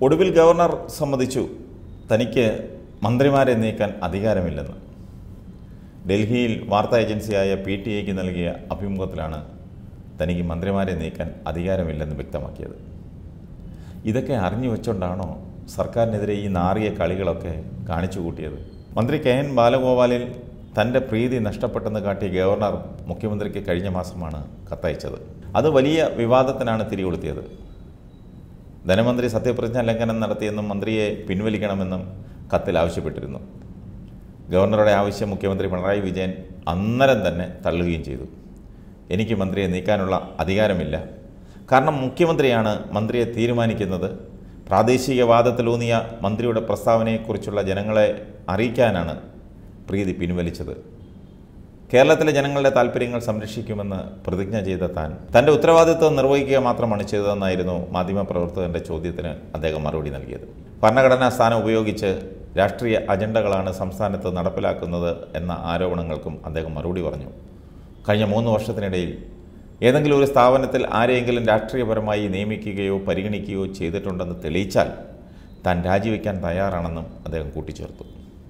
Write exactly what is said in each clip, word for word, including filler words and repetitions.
ഒടുവിൽ ഗവർണർ സമ്മതിച്ചു തനിക്ക് മന്ത്രിമാരെ നീക്കാൻ അധികാരമില്ലെന്ന്. ഡൽഹിയിൽ വാർത്താ ഏജൻസിയായ പി ടി ഐക്ക് നൽകിയ അഭിമുഖത്തിലാണ് തനിക്ക് മന്ത്രിമാരെ നീക്കാൻ അധികാരമില്ലെന്ന് വ്യക്തമാക്കിയത്. ഇതൊക്കെ അറിഞ്ഞു വെച്ചുകൊണ്ടാണോ സർക്കാരിനെതിരെ ഈ നാറിയ കളികളൊക്കെ കാണിച്ചു കൂട്ടിയത്? മന്ത്രി കെ എൻ ബാലഗോപാലിൽ തൻ്റെ പ്രീതി നഷ്ടപ്പെട്ടെന്ന് കാട്ടിയ ഗവർണർ മുഖ്യമന്ത്രിക്ക് കഴിഞ്ഞ മാസമാണ് കത്തയച്ചത്. അത് വലിയ വിവാദത്തിനാണ് തിരികൊളുത്തിയത്. ധനമന്ത്രി സത്യപ്രതിജ്ഞാ ലംഘനം നടത്തിയെന്നും മന്ത്രിയെ പിൻവലിക്കണമെന്നും കത്തിൽ ആവശ്യപ്പെട്ടിരുന്നു. ഗവർണറുടെ ആവശ്യം മുഖ്യമന്ത്രി പിണറായി വിജയൻ അന്നേരം തന്നെ തള്ളുകയും ചെയ്തു. എനിക്ക് മന്ത്രിയെ നീക്കാനുള്ള അധികാരമില്ല, കാരണം മുഖ്യമന്ത്രിയാണ് മന്ത്രിയെ തീരുമാനിക്കുന്നത്. പ്രാദേശികവാദത്തിലൂന്നിയ മന്ത്രിയുടെ പ്രസ്താവനയെക്കുറിച്ചുള്ള ജനങ്ങളെ അറിയിക്കാനാണ് പ്രീതി പിൻവലിച്ചത്. കേരളത്തിലെ ജനങ്ങളുടെ താൽപ്പര്യങ്ങൾ സംരക്ഷിക്കുമെന്ന് പ്രതിജ്ഞ ചെയ്ത താൻ തൻ്റെ ഉത്തരവാദിത്വം നിർവഹിക്കുക മാത്രമാണ് ചെയ്തതെന്നായിരുന്നു മാധ്യമപ്രവർത്തകൻ്റെ ചോദ്യത്തിന് അദ്ദേഹം മറുപടി നൽകിയത്. ഭരണഘടനാ സ്ഥാനം ഉപയോഗിച്ച് രാഷ്ട്രീയ അജണ്ടകളാണ് സംസ്ഥാനത്ത് നടപ്പിലാക്കുന്നത് എന്ന ആരോപണങ്ങൾക്കും അദ്ദേഹം മറുപടി പറഞ്ഞു. കഴിഞ്ഞ മൂന്ന് വർഷത്തിനിടയിൽ ഏതെങ്കിലും ഒരു സ്ഥാപനത്തിൽ ആരെയെങ്കിലും രാഷ്ട്രീയപരമായി നിയമിക്കുകയോ പരിഗണിക്കുകയോ ചെയ്തിട്ടുണ്ടെന്ന് തെളിയിച്ചാൽ താൻ രാജിവെക്കാൻ തയ്യാറാണെന്നും അദ്ദേഹം കൂട്ടിച്ചേർത്തു.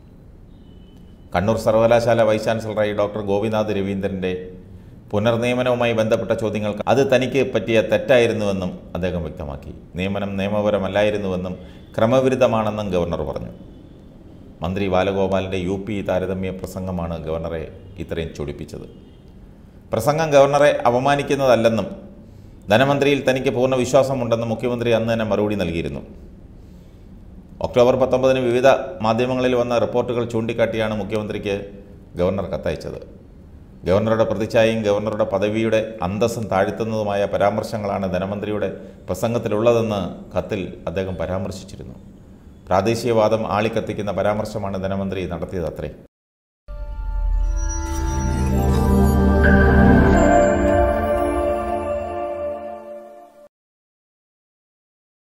കണ്ണൂർ സർവകലാശാല വൈസ് ചാൻസലറായി ഡോക്ടർ ഗോപിനാഥ് രവീന്ദ്രൻ്റെ പുനർനിയമനവുമായി ബന്ധപ്പെട്ട ചോദ്യങ്ങൾക്ക് അത് തനിക്ക് പറ്റിയ തെറ്റായിരുന്നുവെന്നും അദ്ദേഹം വ്യക്തമാക്കി. നിയമനം നിയമപരമല്ലായിരുന്നുവെന്നും ക്രമവിരുദ്ധമാണെന്നും ഗവർണർ പറഞ്ഞു. മന്ത്രി ബാലഗോപാലിൻ്റെ യു പി താരതമ്യ പ്രസംഗമാണ് ഗവർണറെ ഇത്രയും ചൊടിപ്പിച്ചത്. പ്രസംഗം ഗവർണറെ അപമാനിക്കുന്നതല്ലെന്നും ധനമന്ത്രിയിൽ തനിക്ക് പൂർണ്ണ വിശ്വാസമുണ്ടെന്നും മുഖ്യമന്ത്രി അന്ന് തന്നെ മറുപടി നൽകിയിരുന്നു. ഒക്ടോബർ പത്തൊമ്പതിന് വിവിധ മാധ്യമങ്ങളിൽ വന്ന റിപ്പോർട്ടുകൾ ചൂണ്ടിക്കാട്ടിയാണ് മുഖ്യമന്ത്രിക്ക് ഗവർണർ കത്തയച്ചത്. ഗവർണറുടെ പ്രതിച്ഛായയും ഗവർണറുടെ പദവിയുടെ അന്തസ്സും താഴ്ത്തുന്നതുമായ പരാമർശങ്ങളാണ് ധനമന്ത്രിയുടെ പ്രസംഗത്തിലുള്ളതെന്ന് കത്തിൽ അദ്ദേഹം പരാമർശിച്ചിരുന്നു. പ്രാദേശികവാദം ആളിക്കത്തിക്കുന്ന പരാമർശമാണ് ധനമന്ത്രി നടത്തിയതത്രേ.